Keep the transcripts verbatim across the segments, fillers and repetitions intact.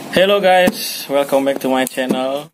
Hello guys, welcome back to my channel.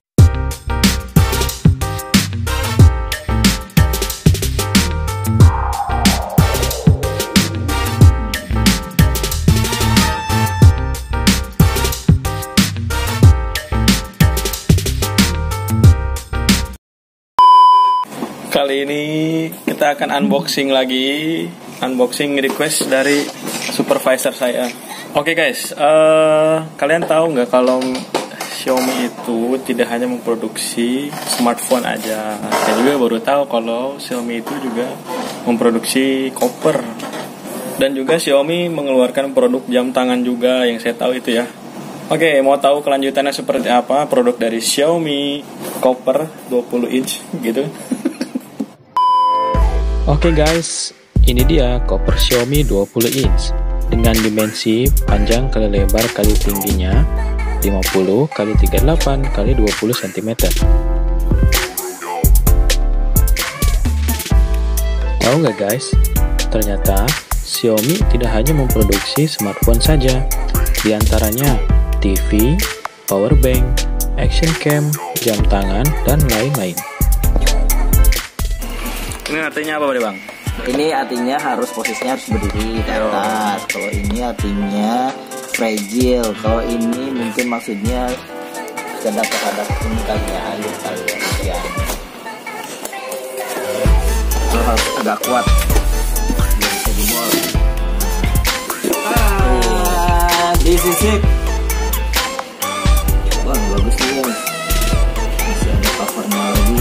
Kali ini kita akan unboxing lagi, unboxing request dari supervisor saya. Oke okay guys, uh, kalian tahu nggak kalau Xiaomi itu tidak hanya memproduksi smartphone aja. Saya juga baru tahu kalau Xiaomi itu juga memproduksi koper. Dan juga Xiaomi mengeluarkan produk jam tangan juga, yang saya tahu itu ya. Oke, okay, mau tahu kelanjutannya seperti apa produk dari Xiaomi koper dua puluh inch gitu. Oke okay guys, ini dia koper Xiaomi dua puluh inch dengan dimensi panjang kali lebar kali tingginya lima puluh kali tiga puluh delapan kali dua puluh sentimeter. Tahu nggak guys, ternyata Xiaomi tidak hanya memproduksi smartphone saja, diantaranya T V, power bank, action cam, jam tangan, dan lain-lain. Ini artinya apa Bang? Ini artinya harus posisinya harus berdiri di atas. Kalau ini artinya fragile. Kalau ini mungkin maksudnya sekedar terhadap ini kali ya, air kali ya. Itu harus agak kuat. Biar bisa jebol. Ah, this is it. Wah, bagus nih guys. Masih ada covernya lagi.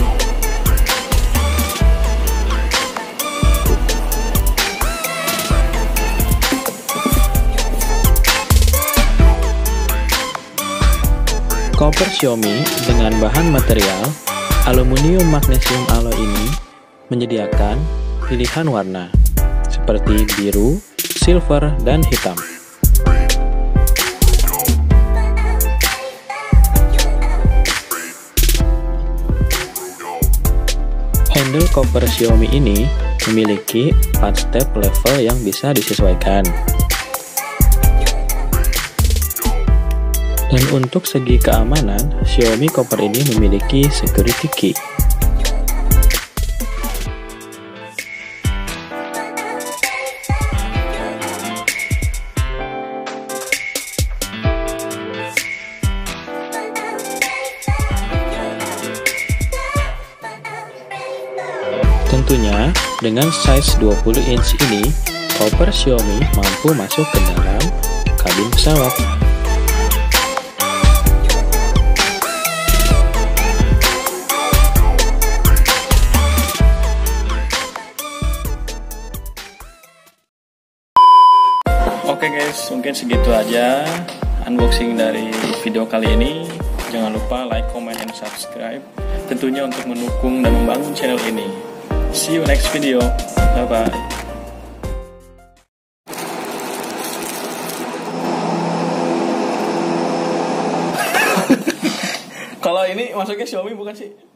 Koper Xiaomi dengan bahan material aluminium magnesium alloy ini menyediakan pilihan warna seperti biru, silver, dan hitam. Handle koper Xiaomi ini memiliki empat step level yang bisa disesuaikan. Dan untuk segi keamanan, Xiaomi koper ini memiliki security key. Tentunya, dengan size dua puluh inch ini, koper Xiaomi mampu masuk ke dalam kabin pesawat. Oke okay guys, mungkin segitu aja unboxing dari video kali ini. Jangan lupa like, comment, and subscribe. Tentunya untuk mendukung dan membangun channel ini. See you next video. Bye bye. Kalau ini masuknya Xiaomi bukan sih?